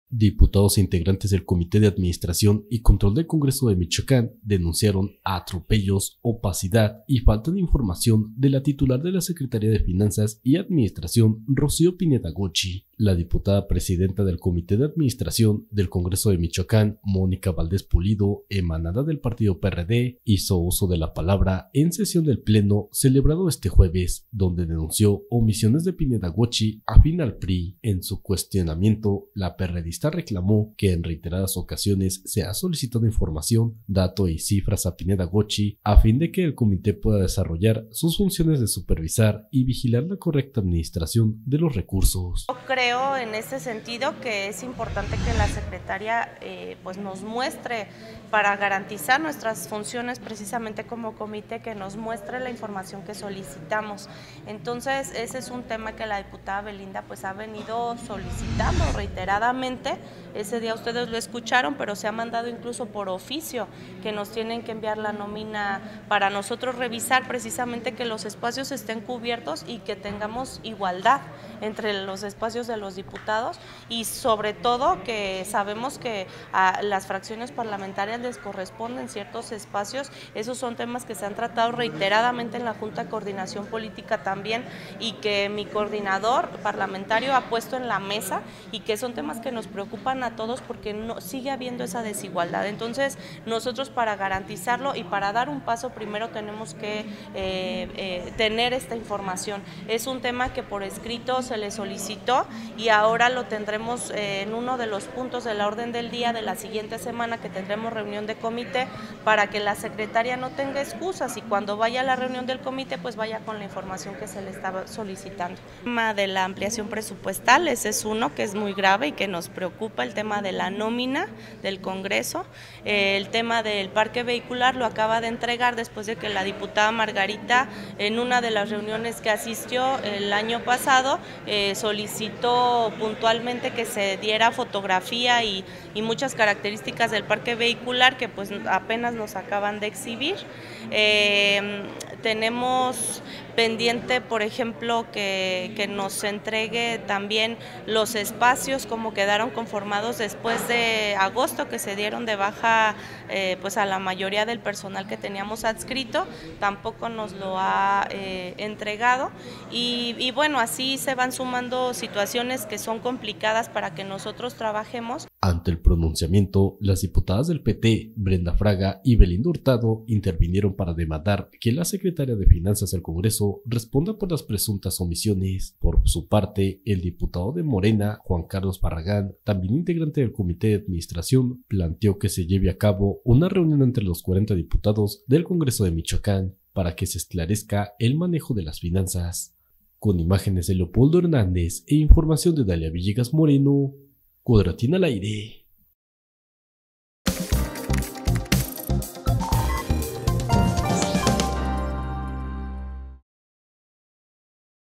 Diputados e integrantes del Comité de Administración y Control del Congreso de Michoacán denunciaron atropellos, opacidad y falta de información de la titular de la Secretaría de Finanzas y Administración, Rocío Pineda Gochi. La diputada presidenta del Comité de Administración del Congreso de Michoacán, Mónica Valdés Pulido, emanada del partido PRD, hizo uso de la palabra en sesión del Pleno celebrado este jueves, donde denunció omisiones de Pineda Gochi afín al PRI. En su cuestionamiento, la PRDista reclamó que en reiteradas ocasiones se ha solicitado información, datos y cifras a Pineda Gochi a fin de que el comité pueda desarrollar sus funciones de supervisar y vigilar la correcta administración de los recursos. Yo creo en ese sentido que es importante que la secretaria pues nos muestre, para garantizar nuestras funciones precisamente como comité, que nos muestre la información que solicitamos. Entonces ese es un tema que la diputada Belinda pues ha venido solicitando reiteradamente. Ese día ustedes lo escucharon, pero se ha mandado incluso por oficio que nos tienen que enviar la nómina para nosotros revisar precisamente que los espacios estén cubiertos y que tengamos igualdad entre los espacios de los diputados, y sobre todo que sabemos que a las fracciones parlamentarias les corresponden ciertos espacios. Esos son temas que se han tratado reiteradamente en la Junta de Coordinación Política también, y que mi coordinador parlamentario ha puesto en la mesa, y que son temas que nos preocupan a todos porque sigue habiendo esa desigualdad. Entonces nosotros, para garantizarlo y para dar un paso, primero tenemos que tener esta información. Es un tema que por escrito se le solicitó y ahora lo tendremos en uno de los puntos de la orden del día de la siguiente semana, que tendremos reunión de comité, para que la secretaria no tenga excusas y cuando vaya a la reunión del comité pues vaya con la información que se le estaba solicitando. El tema de la ampliación presupuestal, ese es uno que es muy grave y que nos preocupa. El tema de la nómina del Congreso, el tema del parque vehicular lo acaba de entregar después de que la diputada Margarita, en una de las reuniones que asistió el año pasado, solicitó puntualmente que se diera fotografía y muchas características del parque vehicular que pues apenas nos acaban de exhibir. Tenemos pendiente, por ejemplo, que nos entregue también los espacios como quedaron conformados después de agosto, que se dieron de baja pues a la mayoría del personal que teníamos adscrito, tampoco nos lo ha entregado, y bueno, así se van sumando situaciones que son complicadas para que nosotros trabajemos. Ante el pronunciamiento, las diputadas del PT, Brenda Fraga y Belinda Hurtado, intervinieron para demandar que la secretaria de Finanzas del Congreso responda por las presuntas omisiones. Por su parte, el diputado de Morena, Juan Carlos Barragán, también integrante del Comité de Administración, planteó que se lleve a cabo una reunión entre los 40 diputados del Congreso de Michoacán para que se esclarezca el manejo de las finanzas. Con imágenes de Leopoldo Hernández e información de Dalia Villegas Moreno, Cuadratín al aire.